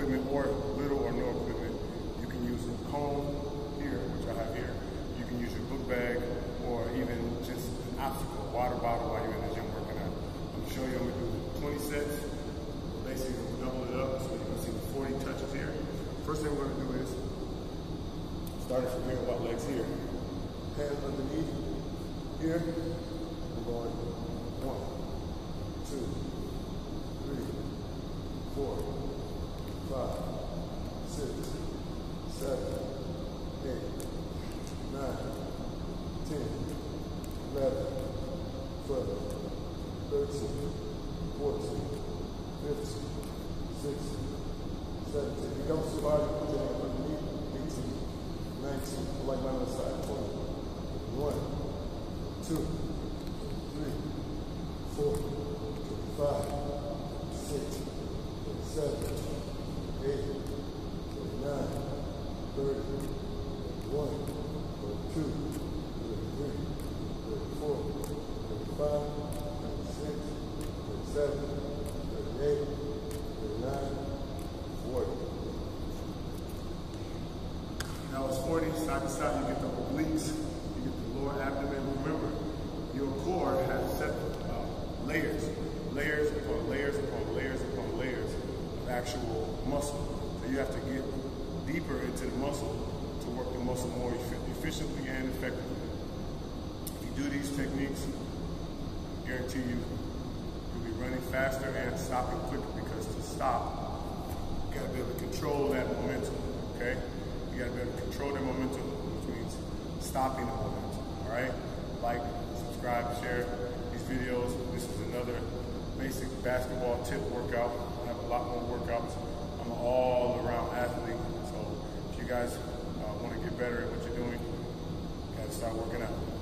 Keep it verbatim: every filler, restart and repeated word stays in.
equipment or little or no equipment, you can use a comb here, which I have here. You can use your book bag or even just an obstacle, water bottle while you're in the gym working out. I'm gonna show you, I'm gonna do twenty sets. Basically, double it up so you can see the forty touches here. First thing we're gonna do is, starting from here, about legs here. Hands underneath here. We're going one, two, three, four, five, six, seven, eight, nine, ten, eleven, twelve, thirteen, fourteen, fifteen, sixteen, seventeen. If you don't survive, put your hand underneath. eighteen, nineteen, like my other side. twenty, one, two, three, four, five, six, seven, eight, nine, thirty, thirty-one, thirty-two, thirty-three, thirty-four, thirty-five, thirty-six, thirty-seven, thirty-eight, thirty-nine, forty. Now it's forty, side to side, you get the obliques, you get the lower abdomen. Remember, your core has set uh, layers, layers upon layers upon layers upon layers of actual muscle. So you have to get deeper into the muscle to work the muscle more efficiently and effectively. If you do these techniques, I guarantee you, you'll be running faster and stopping quicker, because to stop, you gotta be able to control that momentum, okay? You gotta be able to control that momentum, which means stopping the momentum, all right? Like, subscribe, share these videos. This is another basic basketball tip workout. I have a lot more workouts. I'm an all-around athlete, so if you guys uh, wanna get better at what you're doing, you gotta start working out.